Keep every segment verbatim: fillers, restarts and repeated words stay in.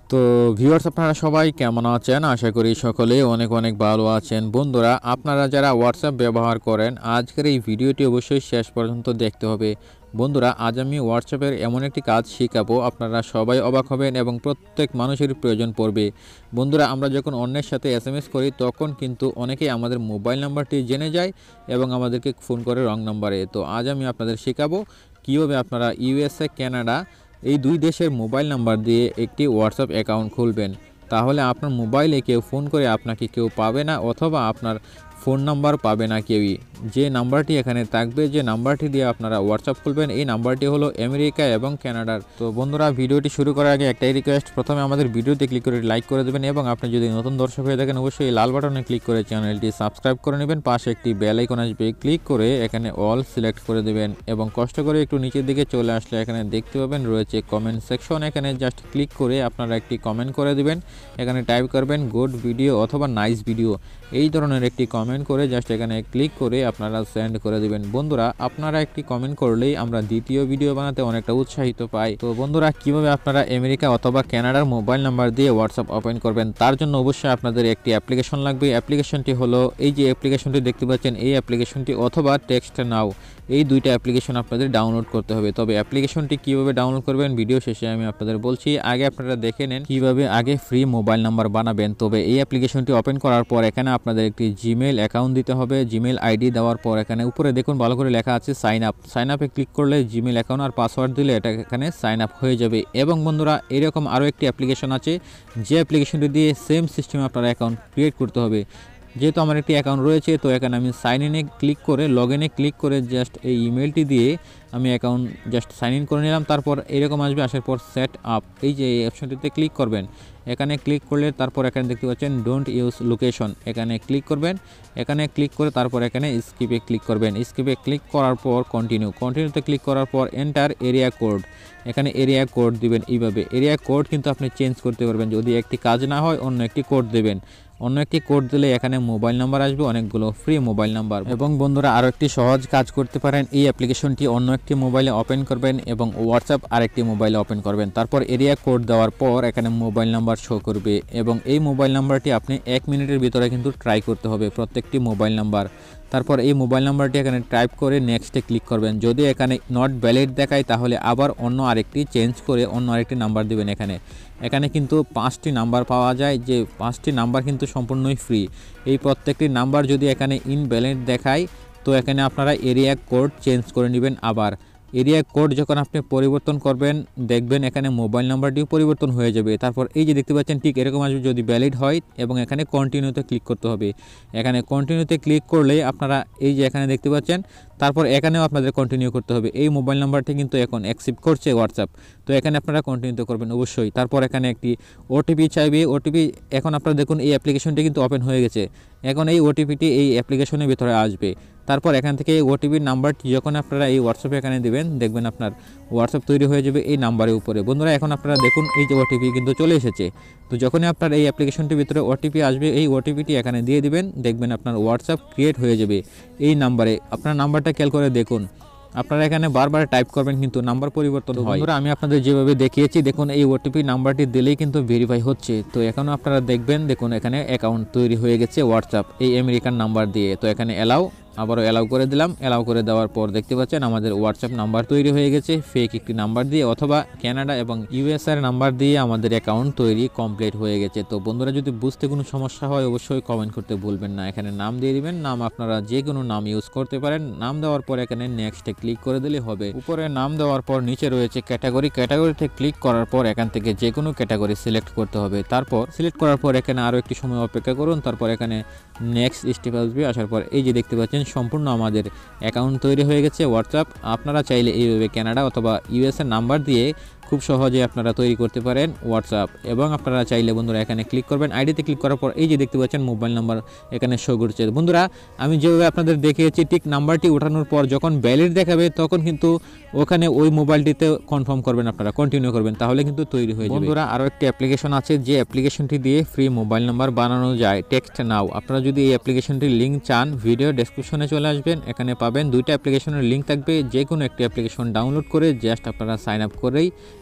তো ভিউয়ার্স আপনারা সবাই কেমন আছেন? আশা করি সকলেই অনেক অনেক ভালো আছেন। বন্ধুরা আপনারা যারা হোয়াটসঅ্যাপ ব্যবহার করেন আজকের এই ভিডিওটি অবশ্যই শেষ পর্যন্ত দেখতে হবে। বন্ধুরা আজ আমি হোয়াটসঅ্যাপের এমন একটি কাজ শেখাবো আপনারা সবাই অবাক হবেন এবং প্রত্যেক মানুষের প্রয়োজন পড়বে। বন্ধুরা আমরা যখন অন্যের সাথে এসএমএস করি তখন কিন্তু অনেকেই আমাদের মোবাইল নাম্বারটি জেনে যায় এবং আমাদেরকে ফোন করে রং নাম্বারে। তো আজ আমি আপনাদের শেখাবো কীভাবে আপনারা ইউএসএ, কানাডা এই দুই দেশের মোবাইল নাম্বার দিয়ে একটি হোয়াটসঅ্যাপ অ্যাকাউন্ট খুলবেন। তাহলে আপনার মোবাইলে কেউ ফোন করে আপনাকে কেউ পাবে না, অথবা আপনার ফোন নাম্বার পাবে না কেউই। যে নাম্বারটি এখানে থাকবে, যে নাম্বারটি দিয়ে আপনারা হোয়াটসঅ্যাপ খুলবেন, এই নাম্বারটি হলো আমেরিকা এবং কানাডার। তো বন্ধুরা ভিডিওটি শুরু করার আগে একটাই রিকোয়েস্ট, প্রথমে আমাদের ভিডিওতে ক্লিক করে লাইক করে দেবেন এবং আপনি যদি নতুন দর্শক হয়ে থাকেন অবশ্যই লাল বাটনে ক্লিক করে চ্যানেলটি সাবস্ক্রাইব করে নেবেন। পাশে একটি বেল আইকন আসবে, ক্লিক করে এখানে অল সিলেক্ট করে দেবেন এবং কষ্ট করে একটু নিচের দিকে চলে আসলে এখানে দেখতে পাবেন রয়েছে কমেন্ট সেকশন। এখানে জাস্ট ক্লিক করে আপনারা একটি কমেন্ট করে দেবেন। এখানে টাইপ করবেন গুড ভিডিও অথবা নাইস ভিডিও, এই ধরনের একটি কমেন্ট করে জাস্ট এখানে ক্লিক করে আপনারা সেন্ড করে দিবেন। বন্ধুরা আপনারা একটি কমেন্ট করলেই আমরা দ্বিতীয় ভিডিও বানাতে অনেকটা উৎসাহিত পাই। তো বন্ধুরা কিভাবে আপনারা আমেরিকা অথবা কানাডার মোবাইল নাম্বার দিয়ে হোয়াটসঅ্যাপ ওপেন করবেন, তার জন্য অবশ্যই আপনাদের একটি অ্যাপ্লিকেশন লাগবে। অ্যাপ্লিকেশনটি হলো এই যে অ্যাপ্লিকেশনটি দেখতে পাচ্ছেন, এই অ্যাপ্লিকেশনটি অথবা টেক্সট নাও, এই দুইটা অ্যাপ্লিকেশন আপনাদের ডাউনলোড করতে হবে। তবে অ্যাপ্লিকেশনটি কিভাবে ডাউনলোড করবেন ভিডিও শেষে আমি আপনাদের বলছি। আগে আপনারা দেখে নেন কিভাবে আগে ফ্রি মোবাইল নাম্বার বানাবেন। তবে এই অ্যাপ্লিকেশনটি ওপেন করার পর এখানে আপনাদের একটি জিমেল অ্যাকাউন্ট দিতে হবে। জিমেল আইডি দেওয়ার পর এখানে উপরে দেখুন ভালো করে লেখা আছে সাইন আপ। সাইন আপে ক্লিক করলে জিমেল অ্যাকাউন্ট আর পাসওয়ার্ড দিলে এটা এখানে সাইন আপ হয়ে যাবে। এবং বন্ধুরা এরকম আরও একটি অ্যাপ্লিকেশন আছে, যে অ্যাপ্লিকেশনটি দিয়ে সেম সিস্টেমে আপনার অ্যাকাউন্ট ক্রিয়েট করতে হবে। যেহেতু আমার একটি অ্যাকাউন্ট রয়েছে তো এখানে আমি সাইন ইনে ক্লিক করে লগ ইনে ক্লিক করে জাস্ট এই ইমেলটি দিয়ে আমি অ্যাকাউন্ট জাস্ট সাইন ইন করে নিলাম। তারপর এরকম আসবে, আসার পর সেট আপ, এই যে এই অপশনটিতে ক্লিক করবেন। এখানে ক্লিক করলে তারপর এখানে দেখতে পাচ্ছেন ডোন্ট ইউজ লোকেশন, এখানে ক্লিক করবেন। এখানে ক্লিক করে তারপর এখানে স্কিপে ক্লিক করবেন। স্কিপে ক্লিক করার পর কন্টিনিউ, কন্টিনিউতে ক্লিক করার পর এন্টার এরিয়া কোড, এখানে এরিয়া কোড দিবেন। এইভাবে এরিয়া কোড কিন্তু আপনি চেঞ্জ করতে পারবেন, যদি একটি কাজ না হয় অন্য একটি কোড দেবেন। অন্য একটি কোড দিলে এখানে মোবাইল নাম্বার আসবে, অনেকগুলো ফ্রি মোবাইল নাম্বার। এবং বন্ধুরা আরও একটি সহজ কাজ করতে পারেন, এই অ্যাপ্লিকেশনটি অন্য একটি মোবাইলে ওপেন করবেন এবং হোয়াটসঅ্যাপ আরেকটি মোবাইলে ওপেন করবেন। তারপর এরিয়া কোড দেওয়ার পর এখানে মোবাইল নাম্বার শো করবে এবং এই মোবাইল নাম্বারটি আপনি এক মিনিটের ভিতরে কিন্তু ট্রাই করতে হবে প্রত্যেকটি মোবাইল নাম্বার। তারপর এই মোবাইল নাম্বারটি এখানে টাইপ করে নেক্সটে ক্লিক করবেন। যদি এখানে নট ভ্যালিড দেখায় তাহলে আবার অন্য আরেকটি চেঞ্জ করে অন্য আরেকটি নাম্বার দিবেন। এখানে এখানে কিন্তু পাঁচটি নাম্বার পাওয়া যায়, যে পাঁচটি নাম্বার কিন্তু সম্পূর্ণই ফ্রি। এই প্রত্যেকটি নাম্বার যদি এখানে ইনভ্যালিড দেখায় তো এখানে আপনারা এরিয়া কোড চেঞ্জ করে নেবেন। আবার এরিয়া কোড যখন আপনি পরিবর্তন করবেন দেখবেন এখানে মোবাইল নাম্বারটিও পরিবর্তন হয়ে যাবে। তারপর এই যে দেখতে পাচ্ছেন ঠিক এরকম আসবে যদি ভ্যালিড হয়, এবং এখানে কন্টিনিউতে ক্লিক করতে হবে। এখানে কন্টিনিউতে ক্লিক করলে আপনারা এই যে এখানে দেখতে পাচ্ছেন, তারপর এখানেও আপনাদের কন্টিনিউ করতে হবে। এই মোবাইল নাম্বারটি কিন্তু এখন অ্যাকসেপ্ট করছে হোয়াটসঅ্যাপ, তো এখানে আপনারা কন্টিনিউতে করবেন অবশ্যই। তারপর এখানে একটি ওটিপি চাইবে, ওটিপি এখন আপনারা দেখুন এই অ্যাপ্লিকেশনটি কিন্তু ওপেন হয়ে গেছে। এখন এই ওটিপিটি এই অ্যাপ্লিকেশনের ভিতরে আসবে। তারপর এখান থেকে এই ওটিপির নাম্বারটি যখন আপনারা এই হোয়াটসঅ্যাপে এখানে দেবেন দেখবেন আপনার হোয়াটসঅ্যাপ তৈরি হয়ে যাবে এই নাম্বারের উপরে। বন্ধুরা এখন আপনারা দেখুন এই যে ওটিপি কিন্তু চলে এসেছে। তো যখনই আপনার এই অ্যাপ্লিকেশনটির ভিতরে ওটিপি আসবে এই ওটিপিটি এখানে দিয়ে দিবেন, দেখবেন আপনার হোয়াটসঅ্যাপ ক্রিয়েট হয়ে যাবে এই নাম্বারে। আপনার নাম্বারটা খেয়াল করে দেখুন, আপনারা এখানে বারবার টাইপ করবেন কিন্তু নাম্বার পরিবর্তন হয়। বন্ধুরা আমি আপনাদের যেভাবে দেখিয়েছি দেখুন এই ওটিপি নাম্বারটি দিলেই কিন্তু ভেরিফাই হচ্ছে। তো এখনও আপনারা দেখবেন দেখুন এখানে অ্যাকাউন্ট তৈরি হয়ে গেছে হোয়াটসঅ্যাপ এই আমেরিকান নাম্বার দিয়ে। তো এখানে অ্যালাউ, আবারও অ্যালাউ করে দিলাম। অ্যালাউ করে দেওয়ার পর দেখতে পাচ্ছেন আমাদের হোয়াটসঅ্যাপ নাম্বার তৈরি হয়ে গেছে ফেক একটি নাম্বার দিয়ে, অথবা কানাডা এবং ইউএসএর নাম্বার দিয়ে আমাদের অ্যাকাউন্ট তৈরি কমপ্লিট হয়ে গেছে। তো বন্ধুরা যদি বুঝতে কোনো সমস্যা হয় অবশ্যই কমেন্ট করতে ভুলবেন না। এখানে নাম দিয়ে দিবেন, নাম আপনারা যে কোনো নাম ইউজ করতে পারেন। নাম দেওয়ার পর এখানে নেক্সটে ক্লিক করে দিলে হবে। উপরে নাম দেওয়ার পর নিচে রয়েছে ক্যাটাগরি, ক্যাটাগরিতে ক্লিক করার পর এখান থেকে যে কোনো ক্যাটাগরি সিলেক্ট করতে হবে। তারপর সিলেক্ট করার পর এখানে আরও একটি সময় অপেক্ষা করুন। তারপর এখানে নেক্সট স্টেপ আসবে, আসার পর এই যে দেখতে পাচ্ছেন সম্পূর্ণ আমাদের অ্যাকাউন্ট তৈরি হয়ে গেছে হোয়াটসঅ্যাপ। আপনারা চাইলে এইভাবে কানাডা অথবা ইউএসএ নাম্বার দিয়ে খুব সহজে আপনারা তৈরি করতে পারেন হোয়াটসঅ্যাপ। এবং আপনারা চাইলে বন্ধুরা এখানে ক্লিক করবেন, আইডিতে ক্লিক করার পর এই যে দেখতে পাচ্ছেন মোবাইল নাম্বার এখানে শো করছে। বন্ধুরা আমি যেভাবে আপনাদের দেখিয়েছি ঠিক নাম্বারটি ওঠানোর পর যখন ভ্যালিড দেখাবে তখন কিন্তু ওখানে ওই মোবাইলটিতে কনফার্ম করবেন, আপনারা কন্টিনিউ করবেন, তাহলে কিন্তু তৈরি হয়ে যাবে। বন্ধুরা আরও একটি অ্যাপ্লিকেশন আছে যে অ্যাপ্লিকেশনটি দিয়ে ফ্রি মোবাইল নাম্বার বানানো যায়, টেক্সট নাও। আপনারা যদি এই অ্যাপ্লিকেশনটির লিঙ্ক চান ভিডিও ডেসক্রিপশনে চলে আসবেন, এখানে পাবেন দুইটা অ্যাপ্লিকেশনের লিঙ্ক থাকবে। যে কোনো একটি অ্যাপ্লিকেশন ডাউনলোড করে জাস্ট আপনারা সাইন আপ করেই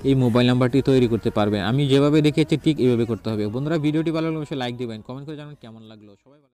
এই মোবাইল নাম্বারটি তৈরি করতে পারবেন। আমি যেভাবে দেখিয়েছি ঠিক এইভাবে করতে হবে। বন্ধুরা ভিডিওটি ভালো লাগলে অবশ্যই লাইক দিবেন, কমেন্ট করে জানাবেন কেমন লাগলো। সবাই